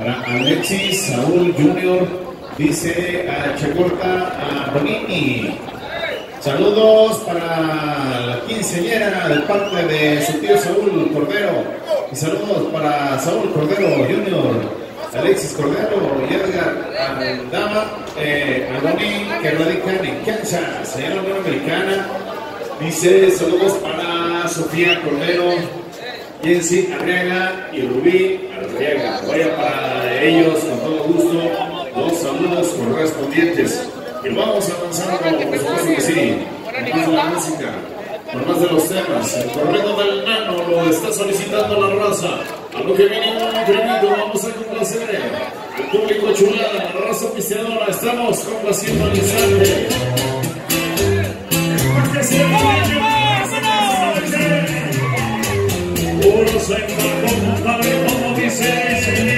para Alexis Saúl Junior, dice a Checorta a Bonini. Saludos para la quinceañera de parte de su tío Saúl Cordero. Y saludos para Saúl Cordero Junior, Alexis Cordero y Edgar Aldama, Alboni, que radican en Kansas, allá en la Unión Americana. Dice saludos para Sofía Cordero, Jensi Arriaga y Rubí Arriaga. Vaya para ellos con todo gusto los saludos correspondientes. Y vamos avanzando, por supuesto que sí, con más de la música, con más de los temas. El corrido del nano lo está solicitando la raza. A lo que viene un tremendo, vamos a complacer al público chulada, la raza pisteadora. Estamos complaciendo al instante. Porque se puro se embarcó, compadre, como dice.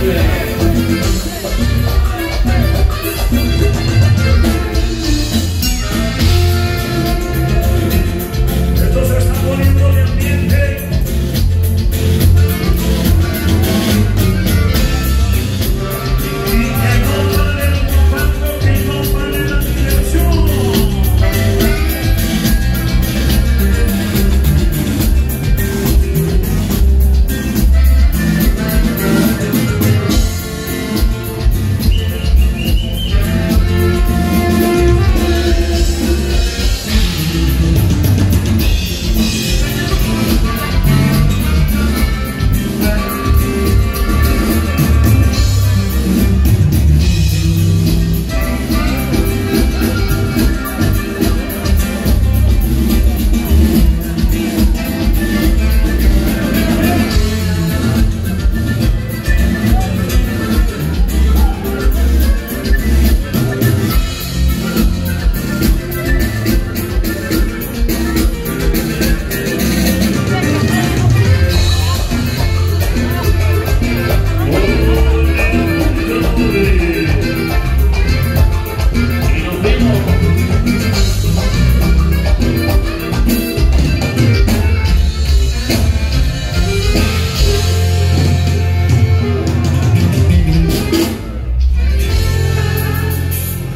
Saúl.